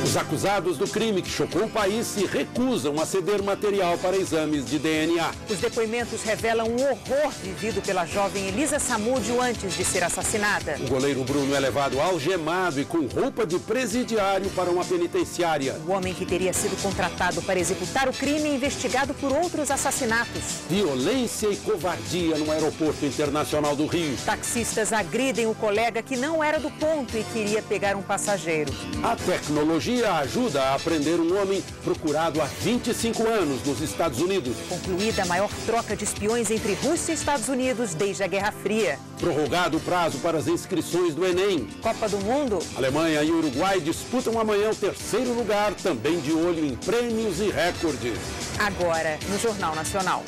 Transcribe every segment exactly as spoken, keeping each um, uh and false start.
Os acusados do crime que chocou o país se recusam a ceder material para exames de D N A. Os depoimentos revelam o horror vivido pela jovem Elisa Samúdio antes de ser assassinada. O goleiro Bruno é levado algemado e com roupa de presidiário para uma penitenciária. O homem que teria sido contratado para executar o crime é investigado por outros assassinatos. Violência e covardia no aeroporto internacional do Rio. Taxistas agridem o colega que não era do ponto e queria pegar um passageiro. A tecnologia ajuda a prender um homem procurado há vinte e cinco anos nos Estados Unidos. Concluída a maior troca de espiões entre Rússia e Estados Unidos desde a Guerra Fria. Prorrogado o prazo para as inscrições do Enem. Copa do Mundo. Alemanha e Uruguai disputam amanhã o terceiro lugar, também de olho em prêmios e recordes. Agora, no Jornal Nacional.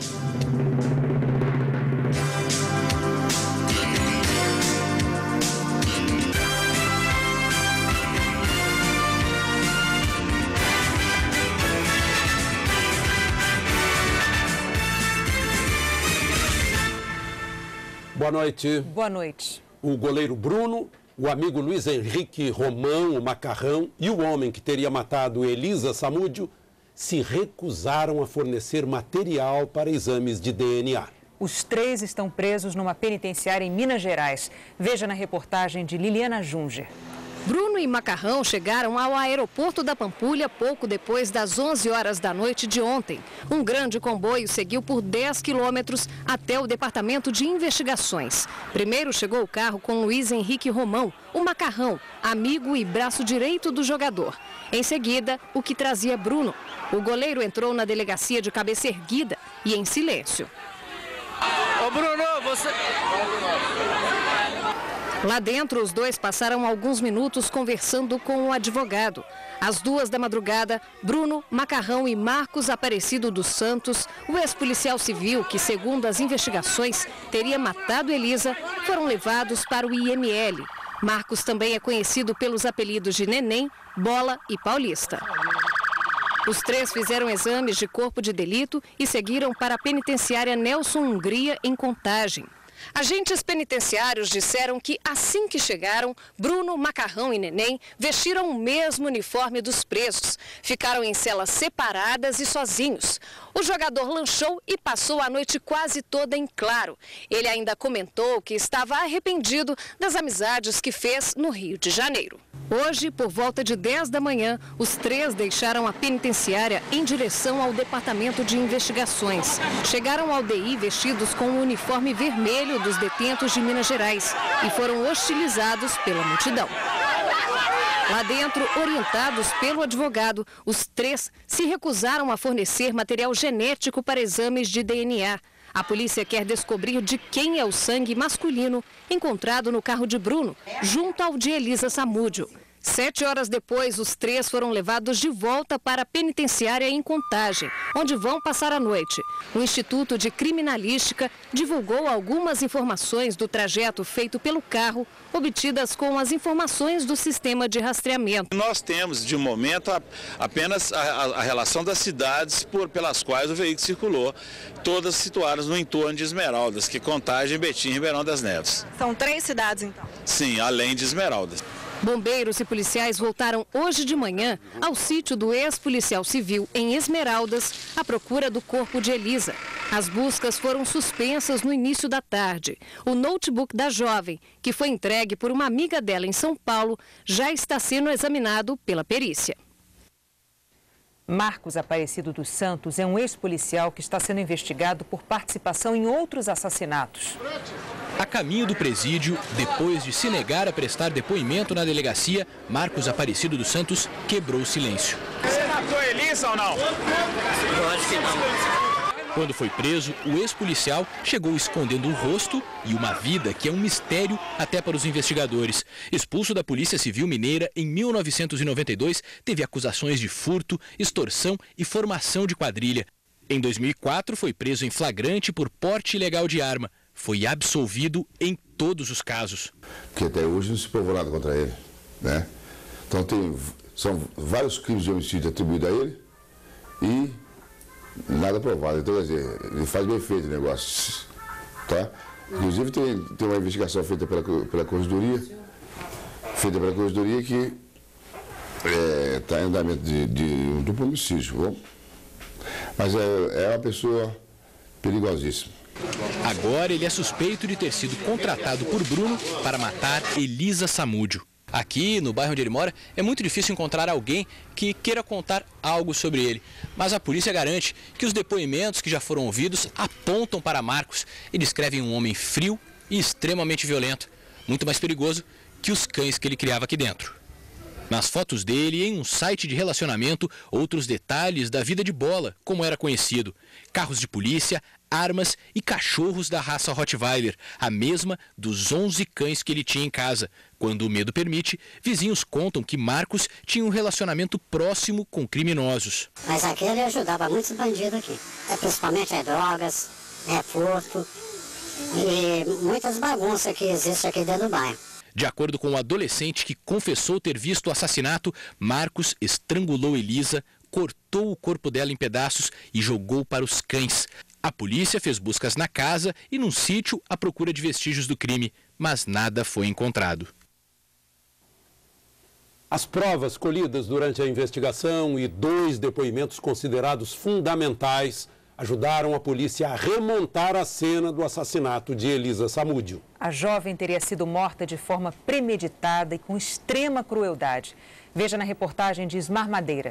Boa noite. Boa noite. O goleiro Bruno, o amigo Luiz Henrique Romão, o Macarrão, e o homem que teria matado Elisa Samúdio se recusaram a fornecer material para exames de D N A. Os três estão presos numa penitenciária em Minas Gerais. Veja na reportagem de Liliana Junger. Bruno e Macarrão chegaram ao aeroporto da Pampulha pouco depois das onze horas da noite de ontem. Um grande comboio seguiu por dez quilômetros até o Departamento de Investigações. Primeiro chegou o carro com Luiz Henrique Romão, o Macarrão, amigo e braço direito do jogador. Em seguida, o que trazia Bruno. O goleiro entrou na delegacia de cabeça erguida e em silêncio. Ô Bruno, você... Lá dentro, os dois passaram alguns minutos conversando com o advogado. Às duas da madrugada, Bruno, Macarrão e Marcos Aparecido dos Santos, o ex-policial civil que, segundo as investigações, teria matado Elisa, foram levados para o I M L. Marcos também é conhecido pelos apelidos de Neném, Bola e Paulista. Os três fizeram exames de corpo de delito e seguiram para a penitenciária Nelson Hungria, em Contagem. Agentes penitenciários disseram que, assim que chegaram, Bruno, Macarrão e Neném vestiram o mesmo uniforme dos presos. Ficaram em celas separadas e sozinhos. O jogador lanchou e passou a noite quase toda em claro. Ele ainda comentou que estava arrependido das amizades que fez no Rio de Janeiro. Hoje, por volta de dez da manhã, os três deixaram a penitenciária em direção ao Departamento de Investigações. Chegaram ao D I vestidos com o uniforme vermelho dos detentos de Minas Gerais e foram hostilizados pela multidão. Lá dentro, orientados pelo advogado, os três se recusaram a fornecer material genético para exames de D N A. A polícia quer descobrir de quem é o sangue masculino encontrado no carro de Bruno, junto ao de Elisa Samúdio. Sete horas depois, os três foram levados de volta para a penitenciária em Contagem, onde vão passar a noite. O Instituto de Criminalística divulgou algumas informações do trajeto feito pelo carro, obtidas com as informações do sistema de rastreamento. Nós temos, de momento, apenas a, a relação das cidades por, pelas quais o veículo circulou, todas situadas no entorno de Esmeraldas, que Contagem, Betim e Ribeirão das Neves. São três cidades, então? Sim, além de Esmeraldas. Bombeiros e policiais voltaram hoje de manhã ao sítio do ex-policial civil em Esmeraldas à procura do corpo de Elisa. As buscas foram suspensas no início da tarde. O notebook da jovem, que foi entregue por uma amiga dela em São Paulo, já está sendo examinado pela perícia. Marcos Aparecido dos Santos é um ex-policial que está sendo investigado por participação em outros assassinatos. A caminho do presídio, depois de se negar a prestar depoimento na delegacia, Marcos Aparecido dos Santos quebrou o silêncio. Você matou a Elisa ou não? Eu acho que não. Quando foi preso, o ex-policial chegou escondendo o rosto e uma vida que é um mistério até para os investigadores. Expulso da Polícia Civil Mineira em mil novecentos e noventa e dois, teve acusações de furto, extorsão e formação de quadrilha. Em dois mil e quatro, foi preso em flagrante por porte ilegal de arma. Foi absolvido em todos os casos. Porque até hoje não se provou nada contra ele, né? Então tem, são vários crimes de homicídio atribuídos a ele e nada provado. Então, quer dizer, ele faz bem feito o negócio, tá? Inclusive tem, tem uma investigação feita pela, pela Corregedoria, feita pela Corregedoria que está em andamento de, de um duplo homicídio. Bom? Mas é, é uma pessoa perigosíssima. Agora ele é suspeito de ter sido contratado por Bruno para matar Elisa Samúdio. Aqui, no bairro onde ele mora, é muito difícil encontrar alguém que queira contar algo sobre ele. Mas a polícia garante que os depoimentos que já foram ouvidos apontam para Marcos e descrevem um homem frio e extremamente violento, muito mais perigoso que os cães que ele criava aqui dentro. Nas fotos dele, em um site de relacionamento, outros detalhes da vida de Bola, como era conhecido. Carros de polícia, armas e cachorros da raça Rottweiler, a mesma dos onze cães que ele tinha em casa. Quando o medo permite, vizinhos contam que Marcos tinha um relacionamento próximo com criminosos. Mas aqui ele ajudava muitos bandidos aqui, é, principalmente é drogas, é furto e muitas bagunças que existem aqui dentro do bairro. De acordo com o adolescente que confessou ter visto o assassinato, Marcos estrangulou Elisa, cortou o corpo dela em pedaços e jogou para os cães. A polícia fez buscas na casa e num sítio à procura de vestígios do crime, mas nada foi encontrado. As provas colhidas durante a investigação e dois depoimentos considerados fundamentais ajudaram a polícia a remontar a cena do assassinato de Elisa Samúdio. A jovem teria sido morta de forma premeditada e com extrema crueldade. Veja na reportagem de Ismar Madeira.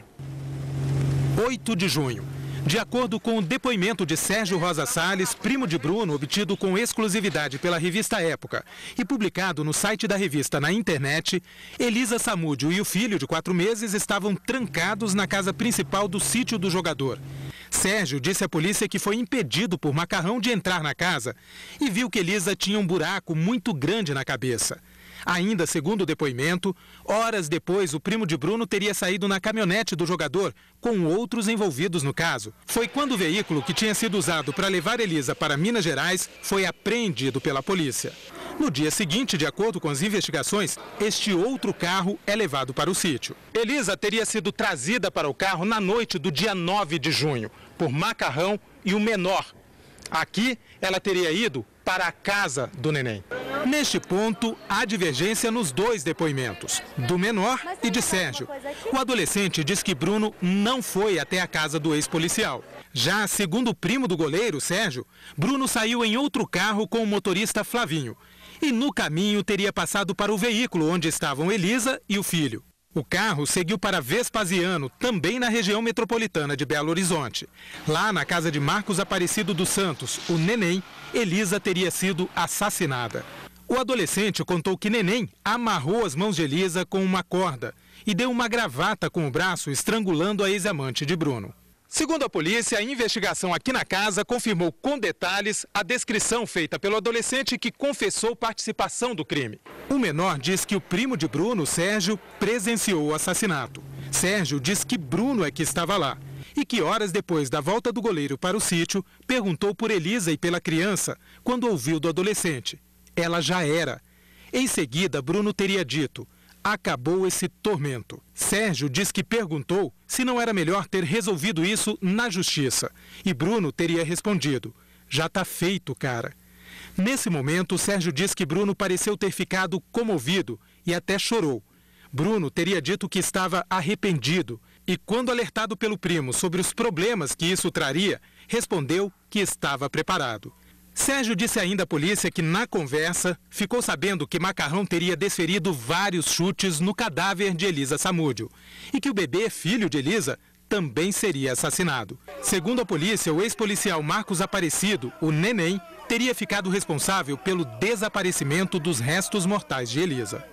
oito de junho. De acordo com o depoimento de Sérgio Rosa Salles, primo de Bruno, obtido com exclusividade pela revista Época e publicado no site da revista na internet, Elisa Samúdio e o filho de quatro meses estavam trancados na casa principal do sítio do jogador. Sérgio disse à polícia que foi impedido por Macarrão de entrar na casa e viu que Elisa tinha um buraco muito grande na cabeça. Ainda segundo o depoimento, horas depois o primo de Bruno teria saído na caminhonete do jogador com outros envolvidos no caso. Foi quando o veículo que tinha sido usado para levar Elisa para Minas Gerais foi apreendido pela polícia. No dia seguinte, de acordo com as investigações, este outro carro é levado para o sítio. Elisa teria sido trazida para o carro na noite do dia nove de junho, por Macarrão e o menor. Aqui, ela teria ido para a casa do neném. Neste ponto, há divergência nos dois depoimentos, do menor e de Sérgio. O adolescente diz que Bruno não foi até a casa do ex-policial. Já segundo o primo do goleiro, Sérgio, Bruno saiu em outro carro com o motorista Flavinho. E no caminho teria passado para o veículo onde estavam Elisa e o filho. O carro seguiu para Vespasiano, também na região metropolitana de Belo Horizonte. Lá na casa de Marcos Aparecido dos Santos, o neném, Elisa teria sido assassinada. O adolescente contou que Neném amarrou as mãos de Elisa com uma corda e deu uma gravata com o braço, estrangulando a ex-amante de Bruno. Segundo a polícia, a investigação aqui na casa confirmou com detalhes a descrição feita pelo adolescente que confessou participação do crime. O menor diz que o primo de Bruno, Sérgio, presenciou o assassinato. Sérgio diz que Bruno é que estava lá e que horas depois da volta do goleiro para o sítio, perguntou por Elisa e pela criança quando ouviu do adolescente. Ela já era. Em seguida, Bruno teria dito: acabou esse tormento. Sérgio diz que perguntou se não era melhor ter resolvido isso na justiça. E Bruno teria respondido: já tá feito, cara. Nesse momento, Sérgio diz que Bruno pareceu ter ficado comovido e até chorou. Bruno teria dito que estava arrependido e, quando alertado pelo primo sobre os problemas que isso traria, respondeu que estava preparado. Sérgio disse ainda à polícia que, na conversa, ficou sabendo que Macarrão teria desferido vários chutes no cadáver de Elisa Samúdio e que o bebê, filho de Elisa, também seria assassinado. Segundo a polícia, o ex-policial Marcos Aparecido, o neném, teria ficado responsável pelo desaparecimento dos restos mortais de Elisa.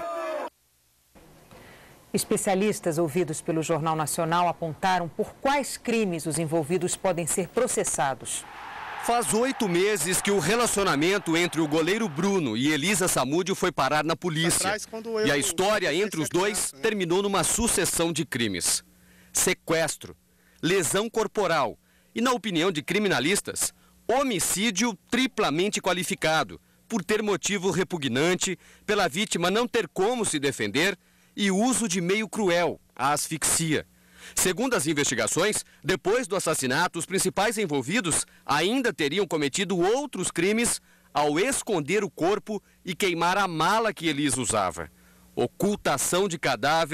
Especialistas ouvidos pelo Jornal Nacional apontaram por quais crimes os envolvidos podem ser processados. Faz oito meses que o relacionamento entre o goleiro Bruno e Elisa Samúdio foi parar na polícia. E a história entre os dois terminou numa sucessão de crimes. Sequestro, lesão corporal e, na opinião de criminalistas, homicídio triplamente qualificado, por ter motivo repugnante, pela vítima não ter como se defender e uso de meio cruel, a asfixia. Segundo as investigações, depois do assassinato, os principais envolvidos ainda teriam cometido outros crimes ao esconder o corpo e queimar a mala que Elisa usava. Ocultação de cadáver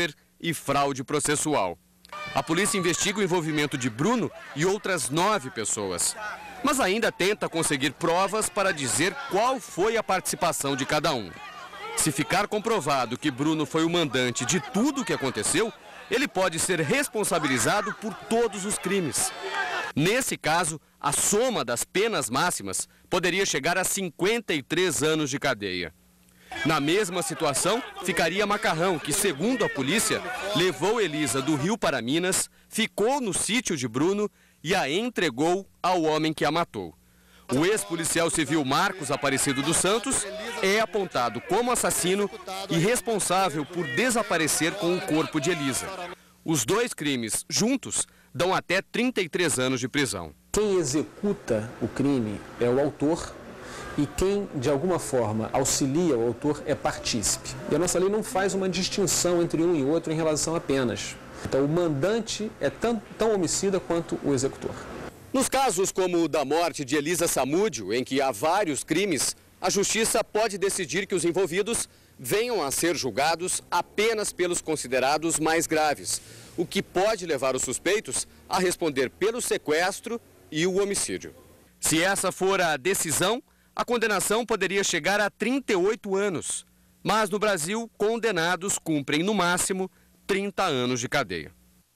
e fraude processual. A polícia investiga o envolvimento de Bruno e outras nove pessoas, mas ainda tenta conseguir provas para dizer qual foi a participação de cada um. Se ficar comprovado que Bruno foi o mandante de tudo o que aconteceu, ele pode ser responsabilizado por todos os crimes. Nesse caso, a soma das penas máximas poderia chegar a cinquenta e três anos de cadeia. Na mesma situação, ficaria Macarrão, que, segundo a polícia, levou Elisa do Rio para Minas, ficou no sítio de Bruno e a entregou ao homem que a matou. O ex-policial civil Marcos Aparecido dos Santos é apontado como assassino e responsável por desaparecer com o corpo de Elisa. Os dois crimes, juntos, dão até trinta e três anos de prisão. Quem executa o crime é o autor e quem, de alguma forma, auxilia o autor é partícipe. E a nossa lei não faz uma distinção entre um e outro em relação a penas. Então, o mandante é tão, tão homicida quanto o executor. Nos casos como o da morte de Elisa Samúdio, em que há vários crimes, a justiça pode decidir que os envolvidos venham a ser julgados apenas pelos considerados mais graves, o que pode levar os suspeitos a responder pelo sequestro e o homicídio. Se essa for a decisão, a condenação poderia chegar a trinta e oito anos, mas no Brasil, condenados cumprem no máximo trinta anos de cadeia.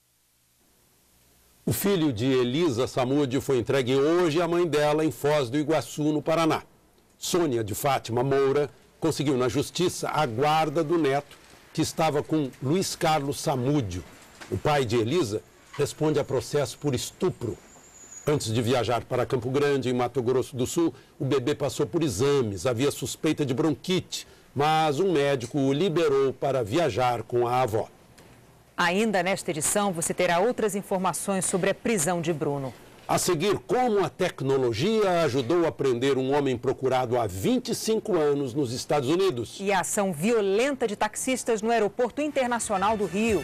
O filho de Elisa Samúdio foi entregue hoje à mãe dela em Foz do Iguaçu, no Paraná. Sônia de Fátima Moura conseguiu na justiça a guarda do neto, que estava com Luiz Carlos Samúdio. O pai de Elisa responde a processo por estupro. Antes de viajar para Campo Grande, em Mato Grosso do Sul, o bebê passou por exames, havia suspeita de bronquite, mas um médico o liberou para viajar com a avó. Ainda nesta edição, você terá outras informações sobre a prisão de Bruno. A seguir, como a tecnologia ajudou a prender um homem procurado há vinte e cinco anos nos Estados Unidos. E a ação violenta de taxistas no Aeroporto Internacional do Rio.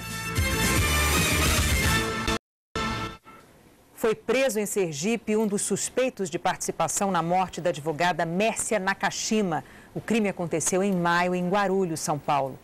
Foi preso em Sergipe um dos suspeitos de participação na morte da advogada Mércia Nakashima. O crime aconteceu em maio em Guarulhos, São Paulo.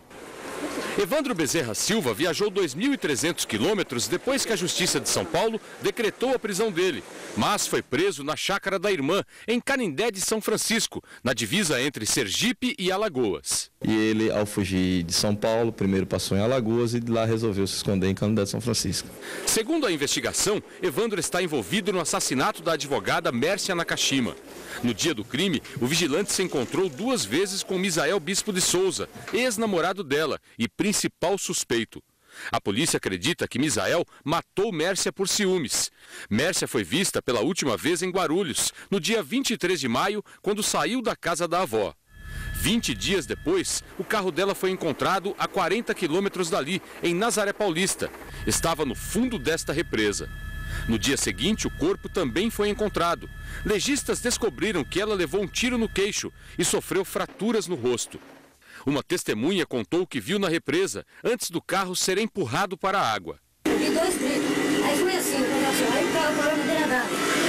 Evandro Bezerra Silva viajou dois mil e trezentos quilômetros depois que a Justiça de São Paulo decretou a prisão dele, mas foi preso na chácara da irmã, em Canindé de São Francisco, na divisa entre Sergipe e Alagoas. E ele, ao fugir de São Paulo, primeiro passou em Alagoas e de lá resolveu se esconder em Canindé de São Francisco. Segundo a investigação, Evandro está envolvido no assassinato da advogada Mércia Nakashima. No dia do crime, o vigilante se encontrou duas vezes com Misael Bispo de Souza, ex-namorado dela e principal suspeito. A polícia acredita que Misael matou Mércia por ciúmes. Mércia foi vista pela última vez em Guarulhos, no dia vinte e três de maio, quando saiu da casa da avó. vinte dias depois, o carro dela foi encontrado a quarenta quilômetros dali, em Nazaré Paulista. Estava no fundo desta represa. No dia seguinte, o corpo também foi encontrado. Legistas descobriram que ela levou um tiro no queixo e sofreu fraturas no rosto. Uma testemunha contou o que viu na represa antes do carro ser empurrado para a água. Eu vi dois gritos, aí foi assim, aí o carro parou na beira d'água.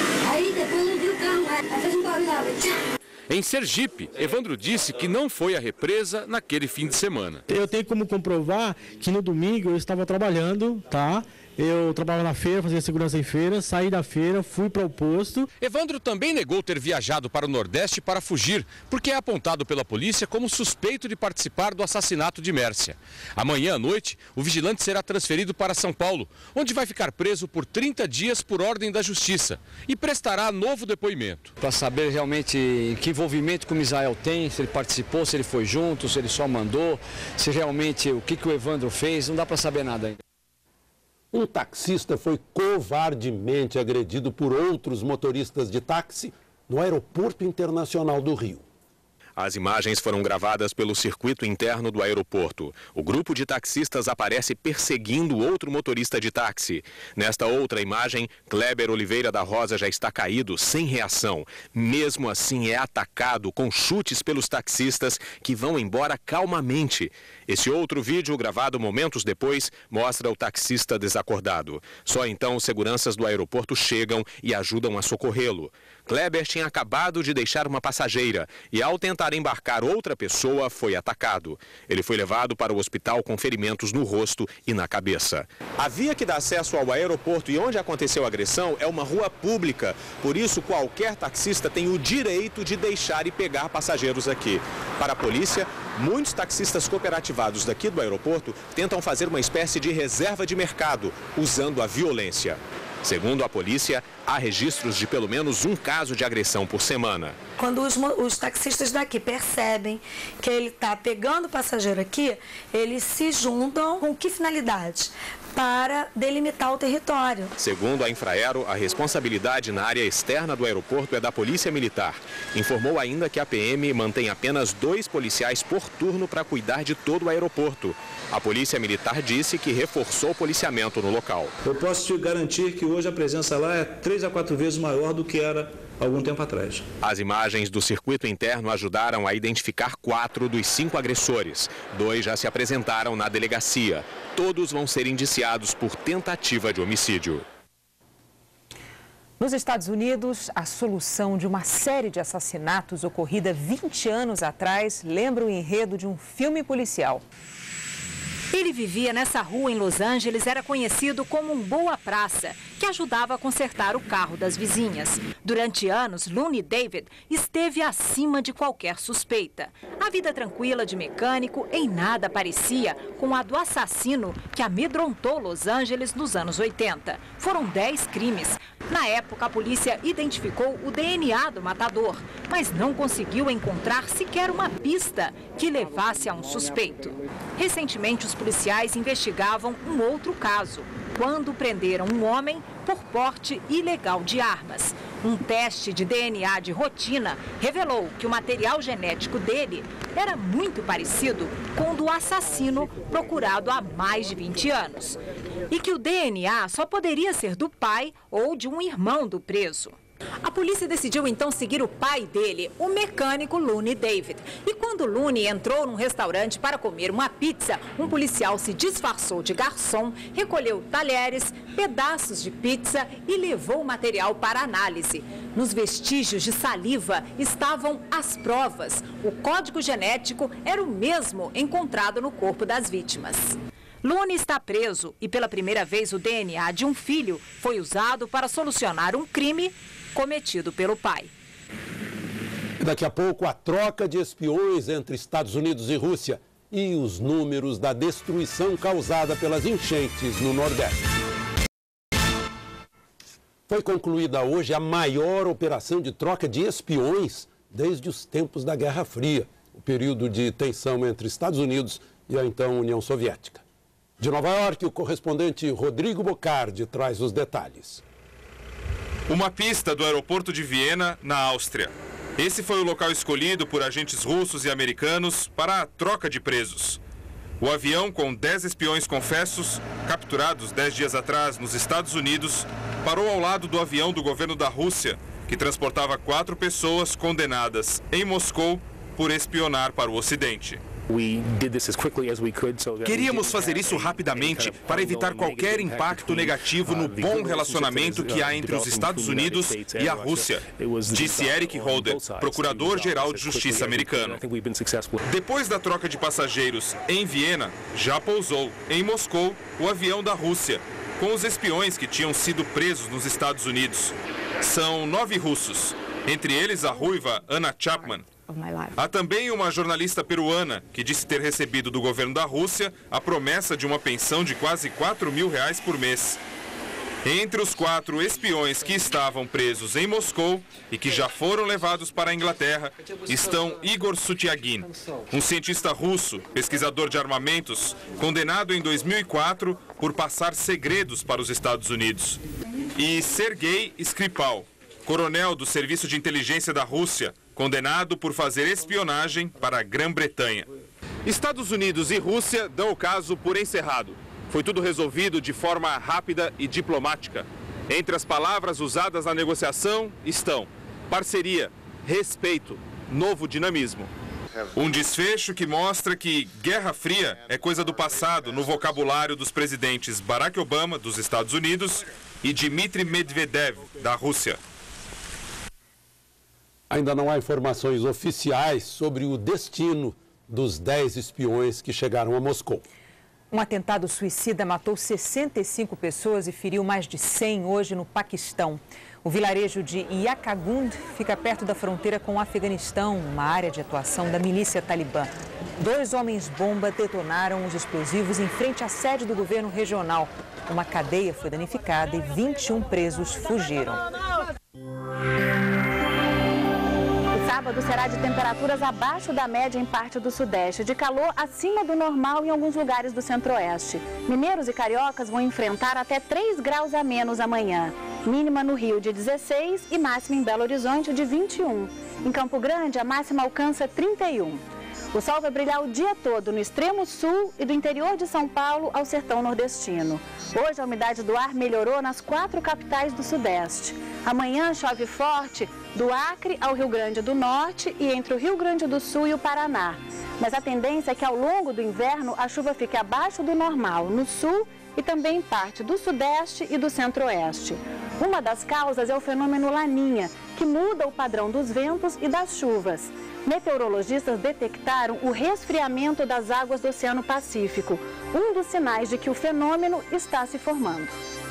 Aí depois eu vi o carro, aí fez um barulho lá. Em Sergipe, Evandro disse que não foi à represa naquele fim de semana. Eu tenho como comprovar que no domingo eu estava trabalhando, tá? Eu trabalhava na feira, fazia segurança em feira, saí da feira, fui para o posto. Evandro também negou ter viajado para o Nordeste para fugir, porque é apontado pela polícia como suspeito de participar do assassinato de Mércia. Amanhã à noite, o vigilante será transferido para São Paulo, onde vai ficar preso por trinta dias por ordem da Justiça e prestará novo depoimento. Para saber realmente que envolvimento que o Misael tem, se ele participou, se ele foi junto, se ele só mandou, se realmente o que, que o Evandro fez, não dá para saber nada ainda. Um taxista foi covardemente agredido por outros motoristas de táxi no Aeroporto Internacional do Rio. As imagens foram gravadas pelo circuito interno do aeroporto. O grupo de taxistas aparece perseguindo outro motorista de táxi. Nesta outra imagem, Kleber Oliveira da Rosa já está caído, sem reação. Mesmo assim, é atacado com chutes pelos taxistas, que vão embora calmamente. Esse outro vídeo, gravado momentos depois, mostra o taxista desacordado. Só então, os seguranças do aeroporto chegam e ajudam a socorrê-lo. Kleber tinha acabado de deixar uma passageira e, ao tentar embarcar outra pessoa, foi atacado. Ele foi levado para o hospital com ferimentos no rosto e na cabeça. A via que dá acesso ao aeroporto e onde aconteceu a agressão é uma rua pública. Por isso, qualquer taxista tem o direito de deixar e pegar passageiros aqui. Para a polícia, muitos taxistas cooperativados daqui do aeroporto tentam fazer uma espécie de reserva de mercado, usando a violência. Segundo a polícia, há registros de pelo menos um caso de agressão por semana. Quando os, os taxistas daqui percebem que ele está pegando o passageiro aqui, eles se juntam com que finalidade? Para delimitar o território. Segundo a Infraero, a responsabilidade na área externa do aeroporto é da Polícia Militar. Informou ainda que a P M mantém apenas dois policiais por turno para cuidar de todo o aeroporto. A Polícia Militar disse que reforçou o policiamento no local. Eu posso te garantir que hoje a presença lá é três a quatro vezes maior do que era algum tempo atrás. As imagens do circuito interno ajudaram a identificar quatro dos cinco agressores. Dois já se apresentaram na delegacia. Todos vão ser indiciados por tentativa de homicídio. Nos Estados Unidos, a solução de uma série de assassinatos ocorrida vinte anos atrás lembra o enredo de um filme policial. Ele vivia nessa rua em Los Angeles, era conhecido como um boa praça, que ajudava a consertar o carro das vizinhas. Durante anos, Looney David esteve acima de qualquer suspeita. A vida tranquila de mecânico em nada parecia com a do assassino que amedrontou Los Angeles nos anos oitenta. Foram dez crimes. Na época, a polícia identificou o D N A do matador, mas não conseguiu encontrar sequer uma pista que levasse a um suspeito. Recentemente, os policiais investigavam um outro caso, quando prenderam um homem por porte ilegal de armas. Um teste de D N A de rotina revelou que o material genético dele era muito parecido com o do assassino procurado há mais de vinte anos. E que o D N A só poderia ser do pai ou de um irmão do preso. A polícia decidiu então seguir o pai dele, o mecânico Looney David. E quando Looney entrou num restaurante para comer uma pizza, um policial se disfarçou de garçom, recolheu talheres, pedaços de pizza e levou o material para análise. Nos vestígios de saliva estavam as provas. O código genético era o mesmo encontrado no corpo das vítimas. Looney está preso e pela primeira vez o D N A de um filho foi usado para solucionar um crime cometido pelo pai. E daqui a pouco, a troca de espiões entre Estados Unidos e Rússia e os números da destruição causada pelas enchentes no Nordeste. Foi concluída hoje a maior operação de troca de espiões desde os tempos da Guerra Fria, o período de tensão entre Estados Unidos e a então União Soviética. De Nova York, o correspondente Rodrigo Bocardi traz os detalhes. Uma pista do aeroporto de Viena, na Áustria. Esse foi o local escolhido por agentes russos e americanos para a troca de presos. O avião, com dez espiões confessos, capturados dez dias atrás nos Estados Unidos, parou ao lado do avião do governo da Rússia, que transportava quatro pessoas condenadas em Moscou por espionar para o Ocidente. Queríamos fazer isso rapidamente para evitar qualquer impacto negativo no bom relacionamento que há entre os Estados Unidos e a Rússia, disse Eric Holder, procurador-geral de justiça americano. Depois da troca de passageiros em Viena, já pousou em Moscou o avião da Rússia, com os espiões que tinham sido presos nos Estados Unidos. São nove russos, entre eles a ruiva Anna Chapman. Há também uma jornalista peruana que disse ter recebido do governo da Rússia a promessa de uma pensão de quase quatro mil reais por mês. Entre os quatro espiões que estavam presos em Moscou e que já foram levados para a Inglaterra estão Igor Sutyagin, um cientista russo, pesquisador de armamentos, condenado em dois mil e quatro por passar segredos para os Estados Unidos, e Sergei Skripal, coronel do Serviço de Inteligência da Rússia, condenado por fazer espionagem para a Grã-Bretanha. Estados Unidos e Rússia dão o caso por encerrado. Foi tudo resolvido de forma rápida e diplomática. Entre as palavras usadas na negociação estão parceria, respeito, novo dinamismo. Um desfecho que mostra que Guerra Fria é coisa do passado no vocabulário dos presidentes Barack Obama, dos Estados Unidos, e Dmitry Medvedev, da Rússia. Ainda não há informações oficiais sobre o destino dos dez espiões que chegaram a Moscou. Um atentado suicida matou sessenta e cinco pessoas e feriu mais de cem hoje no Paquistão. O vilarejo de Yakagund fica perto da fronteira com o Afeganistão, uma área de atuação da milícia talibã. Dois homens-bomba detonaram os explosivos em frente à sede do governo regional. Uma cadeia foi danificada e vinte e um presos fugiram. Sábado será de temperaturas abaixo da média em parte do sudeste, de calor acima do normal em alguns lugares do centro-oeste. Mineiros e cariocas vão enfrentar até três graus a menos amanhã. Mínima no Rio de dezesseis e máxima em Belo Horizonte de vinte e um. Em Campo Grande, a máxima alcança trinta e um. O sol vai brilhar o dia todo no extremo sul e do interior de São Paulo ao sertão nordestino. Hoje a umidade do ar melhorou nas quatro capitais do sudeste. Amanhã chove forte do Acre ao Rio Grande do Norte e entre o Rio Grande do Sul e o Paraná. Mas a tendência é que ao longo do inverno a chuva fique abaixo do normal no sul e também em parte do sudeste e do centro-oeste. Uma das causas é o fenômeno Laninha, que muda o padrão dos ventos e das chuvas. Meteorologistas detectaram o resfriamento das águas do Oceano Pacífico, um dos sinais de que o fenômeno está se formando.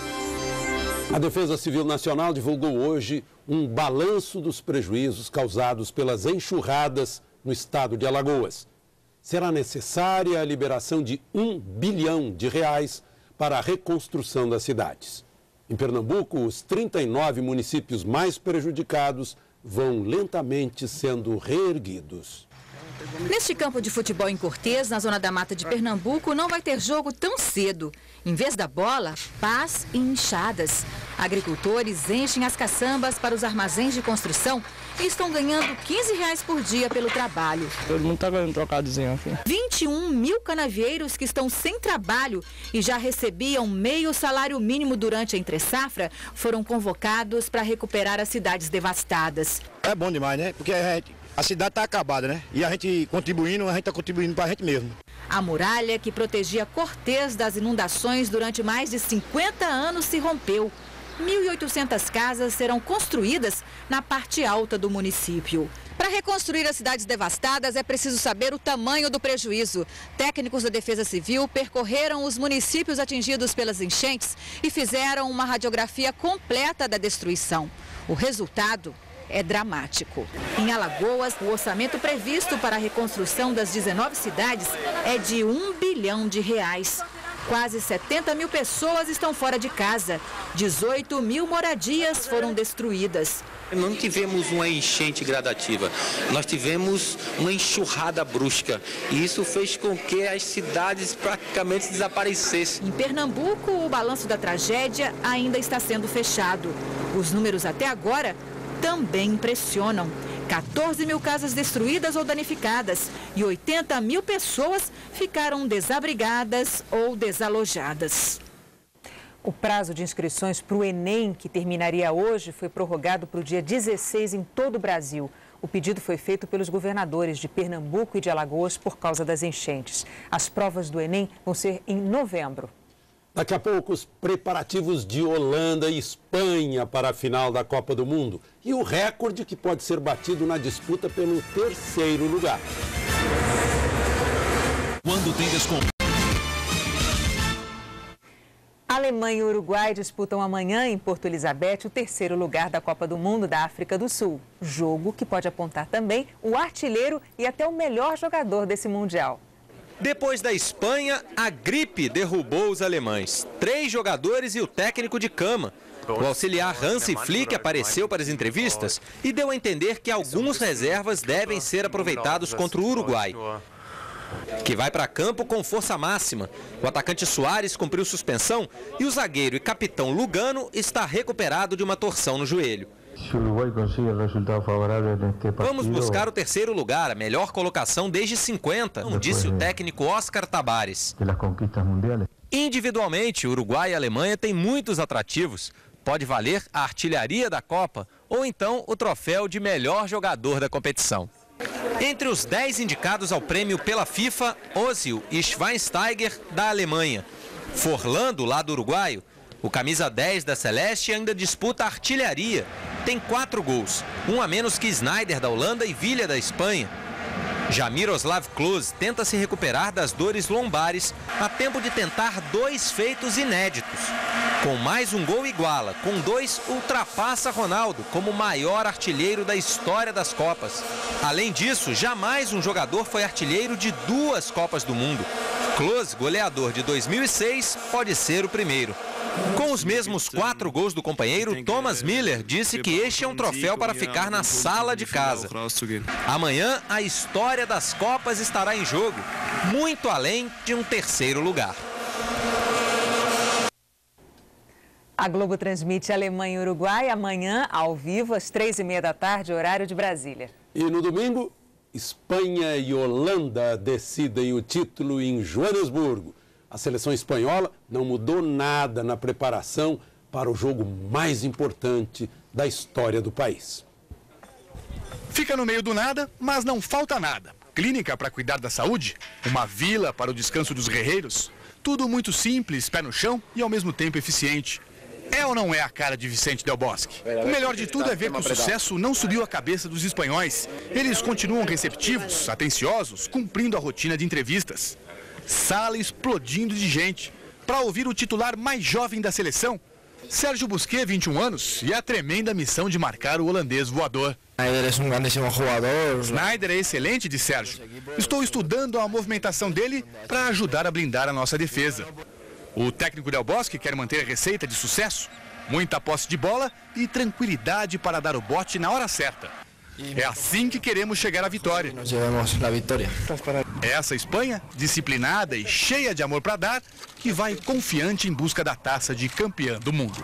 A Defesa Civil Nacional divulgou hoje um balanço dos prejuízos causados pelas enxurradas no estado de Alagoas. Será necessária a liberação de um bilhão de reais para a reconstrução das cidades. Em Pernambuco, os trinta e nove municípios mais prejudicados vão lentamente sendo reerguidos. Neste campo de futebol em Cortês, na zona da Mata de Pernambuco, não vai ter jogo tão cedo. Em vez da bola, pás e enxadas. Agricultores enchem as caçambas para os armazéns de construção e estão ganhando quinze reais por dia pelo trabalho. Todo mundo está ganhando trocadozinho aqui. vinte e um mil canavieiros que estão sem trabalho e já recebiam meio salário mínimo durante a entre-safra foram convocados para recuperar as cidades devastadas. É bom demais, né? Porque a gente... A cidade está acabada, né? E a gente contribuindo, a gente está contribuindo para a gente mesmo. A muralha que protegia Cortês das inundações durante mais de cinquenta anos se rompeu. mil e oitocentas casas serão construídas na parte alta do município. Para reconstruir as cidades devastadas é preciso saber o tamanho do prejuízo. Técnicos da Defesa Civil percorreram os municípios atingidos pelas enchentes e fizeram uma radiografia completa da destruição. O resultado é dramático. Em Alagoas, o orçamento previsto para a reconstrução das dezenove cidades é de um bilhão de reais. Quase setenta mil pessoas estão fora de casa. dezoito mil moradias foram destruídas. Não tivemos uma enchente gradativa, nós tivemos uma enxurrada brusca. E isso fez com que as cidades praticamente desaparecessem. Em Pernambuco, o balanço da tragédia ainda está sendo fechado. Os números até agora também impressionam. quatorze mil casas destruídas ou danificadas e oitenta mil pessoas ficaram desabrigadas ou desalojadas. O prazo de inscrições para o Enem, que terminaria hoje, foi prorrogado para o dia dezesseis em todo o Brasil. O pedido foi feito pelos governadores de Pernambuco e de Alagoas por causa das enchentes. As provas do Enem vão ser em novembro. Daqui a pouco, os preparativos de Holanda e Espanha para a final da Copa do Mundo e o recorde que pode ser batido na disputa pelo terceiro lugar. Quando tem desconto. Alemanha e Uruguai disputam amanhã em Porto Elizabeth o terceiro lugar da Copa do Mundo da África do Sul. Jogo que pode apontar também o artilheiro e até o melhor jogador desse Mundial. Depois da Espanha, a gripe derrubou os alemães. Três jogadores e o técnico de cama. O auxiliar Hansi Flick apareceu para as entrevistas e deu a entender que alguns reservas devem ser aproveitados contra o Uruguai, que vai para campo com força máxima. O atacante Soares cumpriu suspensão e o zagueiro e capitão Lugano está recuperado de uma torção no joelho. Se o Uruguai conseguir resultado favorável neste partido... Vamos buscar o terceiro lugar, a melhor colocação desde cinquenta, como disse o técnico Oscar Tabares. Individualmente, Uruguai e Alemanha têm muitos atrativos. Pode valer a artilharia da Copa ou então o troféu de melhor jogador da competição. Entre os dez indicados ao prêmio pela FIFA, Ozil e Schweinsteiger, da Alemanha. Forlan, do lado uruguaio, O camisa dez da Celeste ainda disputa a artilharia. Tem quatro gols, um a menos que Sneijder da Holanda e Villa da Espanha. Já Miroslav Klose tenta se recuperar das dores lombares a tempo de tentar dois feitos inéditos. Com mais um gol iguala, com dois ultrapassa Ronaldo como o maior artilheiro da história das Copas. Além disso, jamais um jogador foi artilheiro de duas Copas do Mundo. Klose, goleador de dois mil e seis, pode ser o primeiro. Com os mesmos quatro gols do companheiro, Thomas Müller disse que este é um troféu para ficar na sala de casa. Amanhã, a história das Copas estará em jogo, muito além de um terceiro lugar. A Globo transmite Alemanha e Uruguai amanhã, ao vivo, às três e meia da tarde, horário de Brasília. E no domingo, Espanha e Holanda decidem o título em Joanesburgo. A seleção espanhola não mudou nada na preparação para o jogo mais importante da história do país. Fica no meio do nada, mas não falta nada. Clínica para cuidar da saúde, uma vila para o descanso dos guerreiros. Tudo muito simples, pé no chão e ao mesmo tempo eficiente. É ou não é a cara de Vicente Del Bosque? O melhor de tudo é ver que o sucesso não subiu a cabeça dos espanhóis. Eles continuam receptivos, atenciosos, cumprindo a rotina de entrevistas. Sala explodindo de gente para ouvir o titular mais jovem da seleção, Sérgio Busquets, vinte e um anos, e a tremenda missão de marcar o holandês voador. Sneijder é excelente, disse Sérgio. Estou estudando a movimentação dele para ajudar a blindar a nossa defesa. O técnico Del Bosque quer manter a receita de sucesso, muita posse de bola e tranquilidade para dar o bote na hora certa. É assim que queremos chegar à vitória. É essa Espanha, disciplinada e cheia de amor para dar, que vai confiante em busca da taça de campeã do mundo.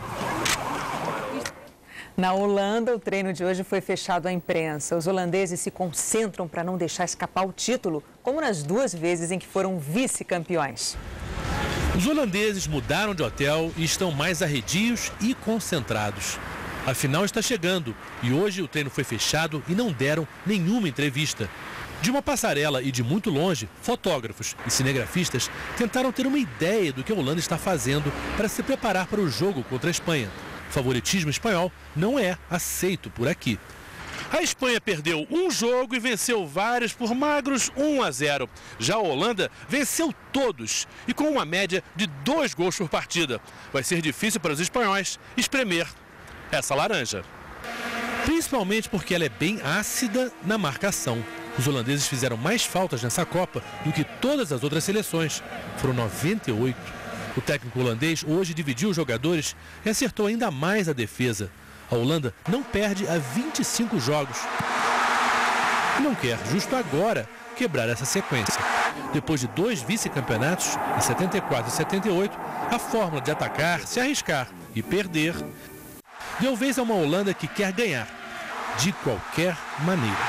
Na Holanda, o treino de hoje foi fechado à imprensa. Os holandeses se concentram para não deixar escapar o título, como nas duas vezes em que foram vice-campeões. Os holandeses mudaram de hotel e estão mais arredios e concentrados. A final está chegando e hoje o treino foi fechado e não deram nenhuma entrevista. De uma passarela e de muito longe, fotógrafos e cinegrafistas tentaram ter uma ideia do que a Holanda está fazendo para se preparar para o jogo contra a Espanha. O favoritismo espanhol não é aceito por aqui. A Espanha perdeu um jogo e venceu vários por magros um a zero. Já a Holanda venceu todos e com uma média de dois gols por partida. Vai ser difícil para os espanhóis espremer essa laranja. Principalmente porque ela é bem ácida na marcação. Os holandeses fizeram mais faltas nessa Copa do que todas as outras seleções. Foram noventa e oito. O técnico holandês hoje dividiu os jogadores e acertou ainda mais a defesa. A Holanda não perde há vinte e cinco jogos. Não quer, justo agora, quebrar essa sequência. Depois de dois vice-campeonatos, em setenta e quatro e setenta e oito, a fórmula de atacar, se arriscar e perder deu vez a uma Holanda que quer ganhar, de qualquer maneira.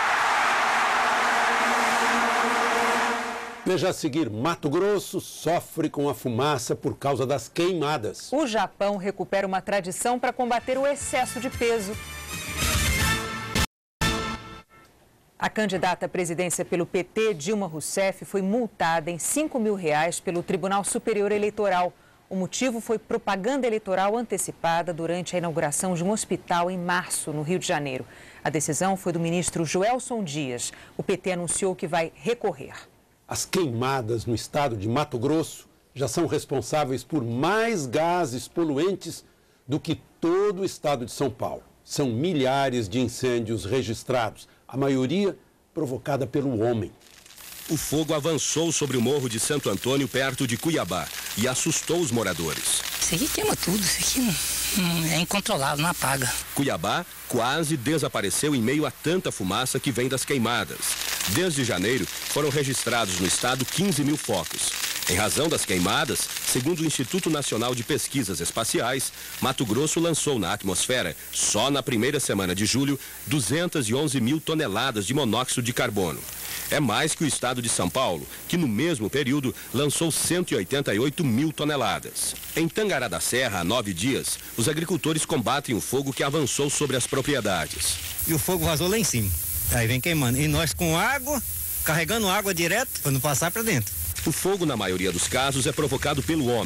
Veja a seguir, Mato Grosso sofre com a fumaça por causa das queimadas. O Japão recupera uma tradição para combater o excesso de peso. A candidata à presidência pelo P T, Dilma Rousseff, foi multada em cinco mil reais pelo Tribunal Superior Eleitoral. O motivo foi propaganda eleitoral antecipada durante a inauguração de um hospital em março, no Rio de Janeiro. A decisão foi do ministro Joelson Dias. O P T anunciou que vai recorrer. As queimadas no estado de Mato Grosso já são responsáveis por mais gases poluentes do que todo o estado de São Paulo. São milhares de incêndios registrados, a maioria provocada pelo homem. O fogo avançou sobre o morro de Santo Antônio, perto de Cuiabá, e assustou os moradores. Isso aqui queima tudo, isso aqui não, é incontrolável, não apaga. Cuiabá quase desapareceu em meio a tanta fumaça que vem das queimadas. Desde janeiro, foram registrados no estado quinze mil focos. Em razão das queimadas, segundo o Instituto Nacional de Pesquisas Espaciais, Mato Grosso lançou na atmosfera, só na primeira semana de julho, duzentas e onze mil toneladas de monóxido de carbono. É mais que o estado de São Paulo, que no mesmo período lançou cento e oitenta e oito mil toneladas. Em Tangará da Serra, há nove dias, os agricultores combatem o fogo que avançou sobre as propriedades. E o fogo vazou lá em cima, aí vem queimando. E nós com água, carregando água direto para não passar para dentro. O fogo, na maioria dos casos, é provocado pelo homem.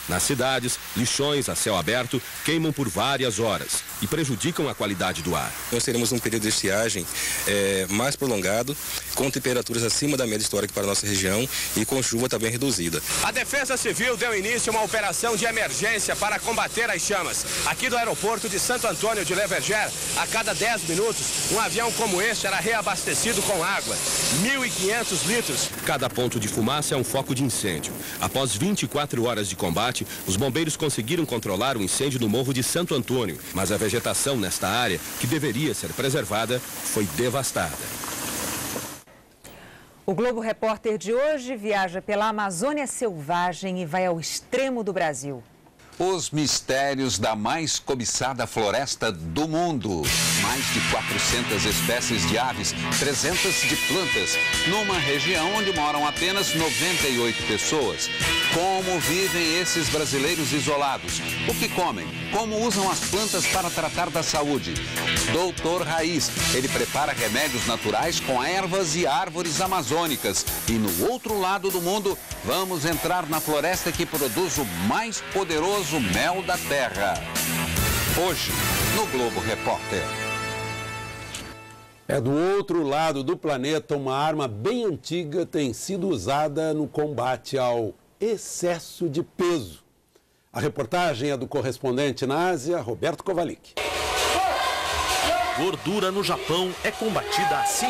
Nas cidades, lixões a céu aberto queimam por várias horas e prejudicam a qualidade do ar. Nós teremos um período de estiagem é, mais prolongado, com temperaturas acima da média histórica para a nossa região e com chuva também reduzida. A Defesa Civil deu início a uma operação de emergência para combater as chamas. Aqui do aeroporto de Santo Antônio de Leverger, a cada dez minutos, um avião como este era reabastecido com água. mil e quinhentos litros. Cada ponto de fumaça é um foco de incêndio. Após vinte e quatro horas de combate, os bombeiros conseguiram controlar o incêndio no Morro de Santo Antônio, mas a vegetação nesta área, que deveria ser preservada, foi devastada. O Globo Repórter de hoje viaja pela Amazônia Selvagem e vai ao extremo do Brasil. Os mistérios da mais cobiçada floresta do mundo. Mais de quatrocentas espécies de aves, trezentas de plantas, numa região onde moram apenas noventa e oito pessoas. Como vivem esses brasileiros isolados? O que comem? Como usam as plantas para tratar da saúde? Doutor Raiz, ele prepara remédios naturais com ervas e árvores amazônicas. E no outro lado do mundo, vamos entrar na floresta que produz o mais poderoso mel da terra. Hoje, no Globo Repórter. É do outro lado do planeta, uma arma bem antiga tem sido usada no combate ao excesso de peso. A reportagem é do correspondente na Ásia, Roberto Kovalik. Gordura no Japão é combatida assim,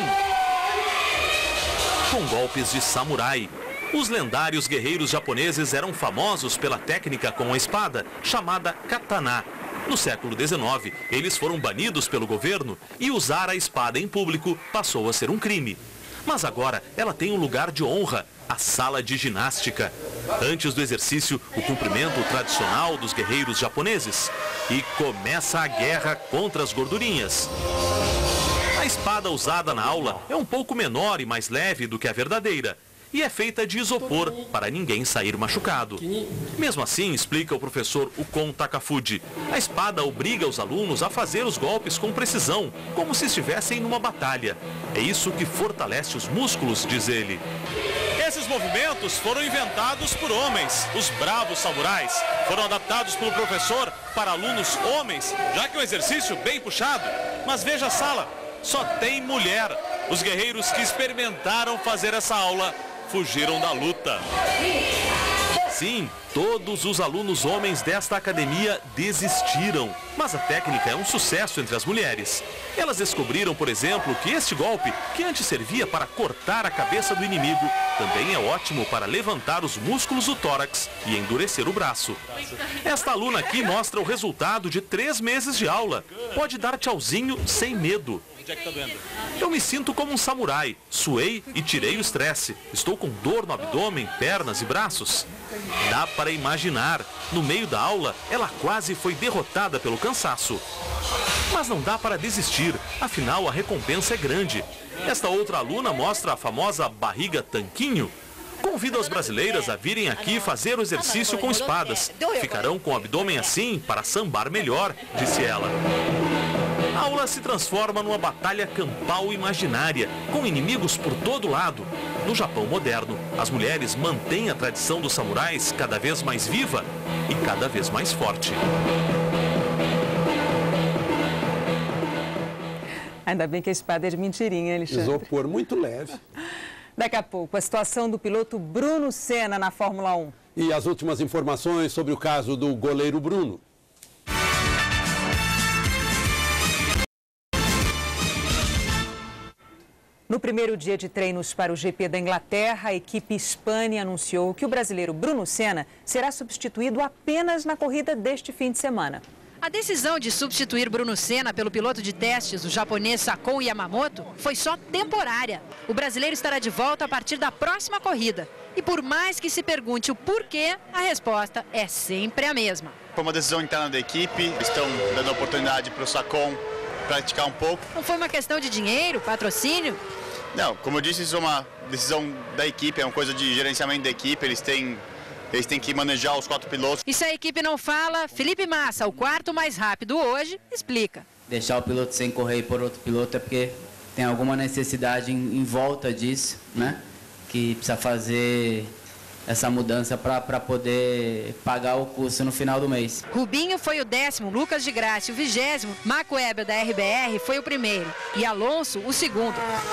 com golpes de samurai. Os lendários guerreiros japoneses eram famosos pela técnica com a espada, chamada katana. No século dezenove, eles foram banidos pelo governo e usar a espada em público passou a ser um crime. Mas agora ela tem um lugar de honra, a sala de ginástica. Antes do exercício, o cumprimento tradicional dos guerreiros japoneses. E começa a guerra contra as gordurinhas. A espada usada na aula é um pouco menor e mais leve do que a verdadeira. E é feita de isopor, para ninguém sair machucado. Mesmo assim, explica o professor Ukon Takafuji, a espada obriga os alunos a fazer os golpes com precisão, como se estivessem numa batalha. É isso que fortalece os músculos, diz ele. Esses movimentos foram inventados por homens, os bravos samurais. Foram adaptados pelo professor para alunos homens, já que é um exercício bem puxado. Mas veja a sala, só tem mulher. Os guerreiros que experimentaram fazer essa aula fugiram da luta. Sim, todos os alunos homens desta academia desistiram. Mas a técnica é um sucesso entre as mulheres. Elas descobriram, por exemplo, que este golpe, que antes servia para cortar a cabeça do inimigo, também é ótimo para levantar os músculos do tórax e endurecer o braço. Esta aluna aqui mostra o resultado de três meses de aula. Pode dar tchauzinho sem medo. Eu me sinto como um samurai. Suei e tirei o estresse. Estou com dor no abdômen, pernas e braços. Dá para imaginar. No meio da aula, ela quase foi derrotada pelo cansaço. Mas não dá para desistir. Afinal, a recompensa é grande. Esta outra aluna mostra a famosa barriga tanquinho. Convida as brasileiras a virem aqui fazer o exercício com espadas. Ficarão com o abdômen assim para sambar melhor, disse ela. A aula se transforma numa batalha campal imaginária, com inimigos por todo lado. No Japão moderno, as mulheres mantêm a tradição dos samurais cada vez mais viva e cada vez mais forte. Ainda bem que a espada é de mentirinha, Alexandre. Isopor muito leve. Daqui a pouco, a situação do piloto Bruno Senna na Fórmula um. E as últimas informações sobre o caso do goleiro Bruno. No primeiro dia de treinos para o G P da Inglaterra, a equipe Hispânia anunciou que o brasileiro Bruno Senna será substituído apenas na corrida deste fim de semana. A decisão de substituir Bruno Senna pelo piloto de testes, o japonês Sakou Yamamoto, foi só temporária. O brasileiro estará de volta a partir da próxima corrida. E por mais que se pergunte o porquê, a resposta é sempre a mesma. Foi uma decisão interna da equipe, estão dando oportunidade para o Sakou praticar um pouco. Não foi uma questão de dinheiro, patrocínio? Não, como eu disse, isso é uma decisão da equipe, é uma coisa de gerenciamento da equipe, eles têm, eles têm que manejar os quatro pilotos. E se a equipe não fala, Felipe Massa, o quarto mais rápido hoje, explica. Deixar o piloto sem correr por outro piloto é porque tem alguma necessidade em, em volta disso, né? Que precisa fazer essa mudança para poder pagar o curso no final do mês. Rubinho foi o décimo, Lucas de Graça o vigésimo, Marco Weber da R B R foi o primeiro e Alonso o segundo.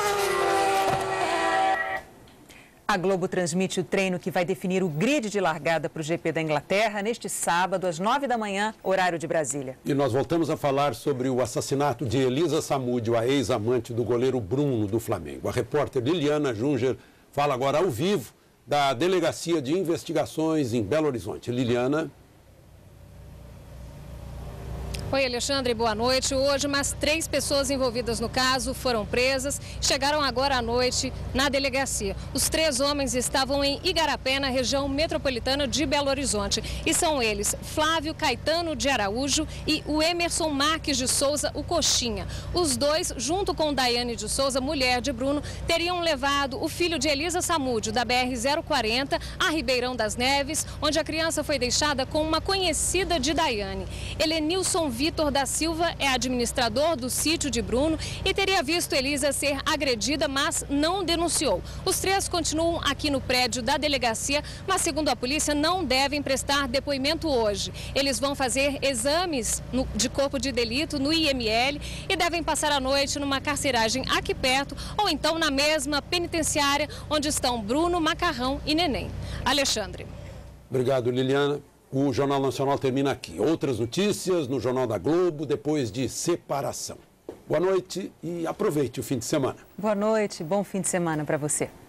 A Globo transmite o treino que vai definir o grid de largada para o G P da Inglaterra neste sábado, às nove da manhã, horário de Brasília. E nós voltamos a falar sobre o assassinato de Elisa Samúdio, a ex-amante do goleiro Bruno do Flamengo. A repórter Liliana Junger fala agora ao vivo da Delegacia de Investigações em Belo Horizonte. Liliana. Oi, Alexandre, boa noite. Hoje, umas três pessoas envolvidas no caso foram presas, chegaram agora à noite na delegacia. Os três homens estavam em Igarapé, na região metropolitana de Belo Horizonte. E são eles Flávio Caetano de Araújo e o Emerson Marques de Souza, o Coxinha. Os dois, junto com Daiane de Souza, mulher de Bruno, teriam levado o filho de Elisa Samúdio, da B R zero quarenta, a Ribeirão das Neves, onde a criança foi deixada com uma conhecida de Daiane. Helenilson Vitor da Silva é administrador do sítio de Bruno e teria visto Elisa ser agredida, mas não denunciou. Os três continuam aqui no prédio da delegacia, mas segundo a polícia não devem prestar depoimento hoje. Eles vão fazer exames no, de corpo de delito no I M L e devem passar a noite numa carceragem aqui perto ou então na mesma penitenciária onde estão Bruno, Macarrão e Neném. Alexandre. Obrigado, Liliana. O Jornal Nacional termina aqui. Outras notícias no Jornal da Globo depois de separação. Boa noite e aproveite o fim de semana. Boa noite, bom fim de semana para você.